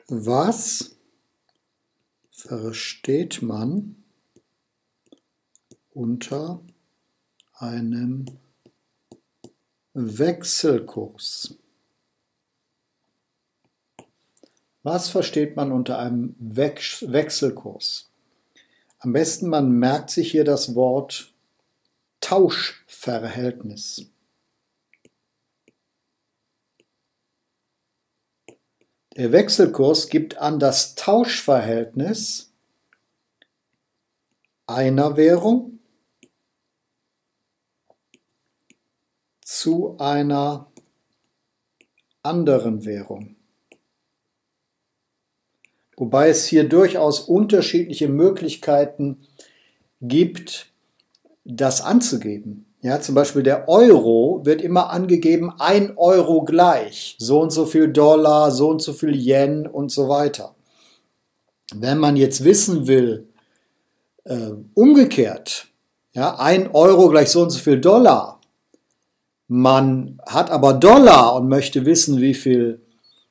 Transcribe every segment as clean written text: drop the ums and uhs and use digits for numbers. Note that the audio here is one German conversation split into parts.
Was versteht man unter einem Wechselkurs? Was versteht man unter einem Wechselkurs? Am besten, man merkt sich hier das Wort Tauschverhältnis. Der Wechselkurs gibt an das Tauschverhältnis einer Währung zu einer anderen Währung. Wobei es hier durchaus unterschiedliche Möglichkeiten gibt, das anzugeben. Ja, zum Beispiel der Euro wird immer angegeben, 1 Euro gleich, so und so viel Dollar, so und so viel Yen und so weiter. Wenn man jetzt wissen will, umgekehrt, ja, 1 Euro gleich so und so viel Dollar, man hat aber Dollar und möchte wissen, wie viel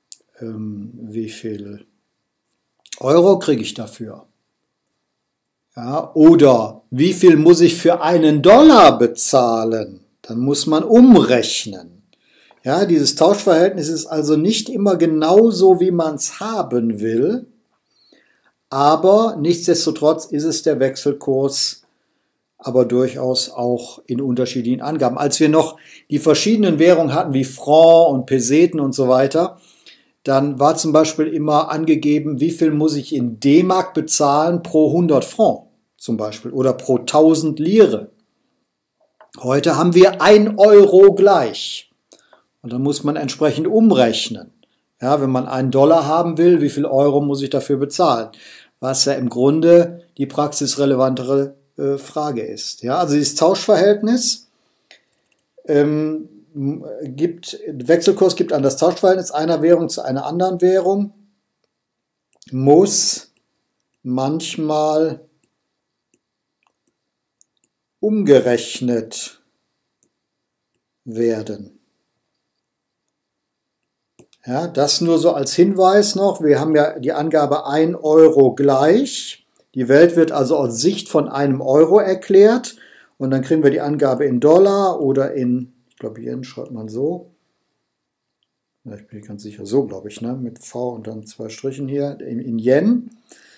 Euro kriege ich dafür. Ja, oder wie viel muss ich für einen Dollar bezahlen? Dann muss man umrechnen. Ja, dieses Tauschverhältnis ist also nicht immer genauso, wie man es haben will, aber nichtsdestotrotz ist es der Wechselkurs, aber durchaus auch in unterschiedlichen Angaben. Als wir noch die verschiedenen Währungen hatten, wie Franc und Peseten und so weiter, dann war zum Beispiel immer angegeben, wie viel muss ich in D-Mark bezahlen pro 100 Franc zum Beispiel oder pro 1000 Lire. Heute haben wir 1 Euro gleich und dann muss man entsprechend umrechnen. Ja, wenn man einen Dollar haben will, wie viel Euro muss ich dafür bezahlen? Was ja im Grunde die praxisrelevantere Frage ist. Ja, also dieses Tauschverhältnis Wechselkurs gibt an das Tauschverhältnis einer Währung zu einer anderen Währung, muss manchmal umgerechnet werden. Ja, das nur so als Hinweis noch. Wir haben ja die Angabe 1 Euro gleich. Die Welt wird also aus Sicht von einem Euro erklärt und dann kriegen wir die Angabe in Dollar oder in, ich glaube, Yen schreibt man so. Ja, ich bin ganz sicher, so glaube ich, ne? Mit V und dann 2 Strichen hier, in Yen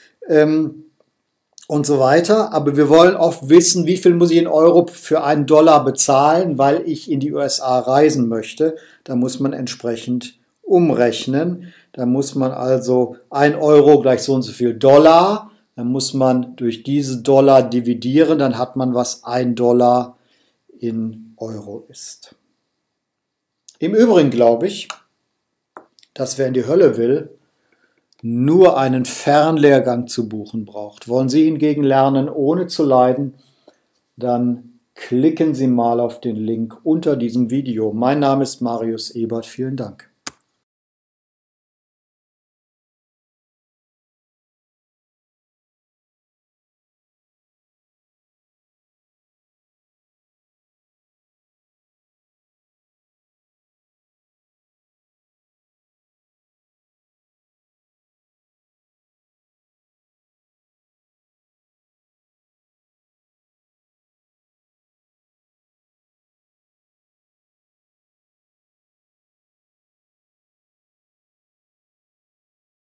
und so weiter. Aber wir wollen oft wissen, wie viel muss ich in Euro für einen Dollar bezahlen, weil ich in die USA reisen möchte. Da muss man entsprechend umrechnen. Da muss man also 1 Euro gleich so und so viel Dollar. Dann muss man durch diese Dollar dividieren. Dann hat man, was 1 Dollar in Euro ist. Im Übrigen glaube ich, dass wer in die Hölle will, nur einen Fernlehrgang zu buchen braucht. Wollen Sie hingegen lernen, ohne zu leiden, dann klicken Sie mal auf den Link unter diesem Video. Mein Name ist Marius Ebert. Vielen Dank.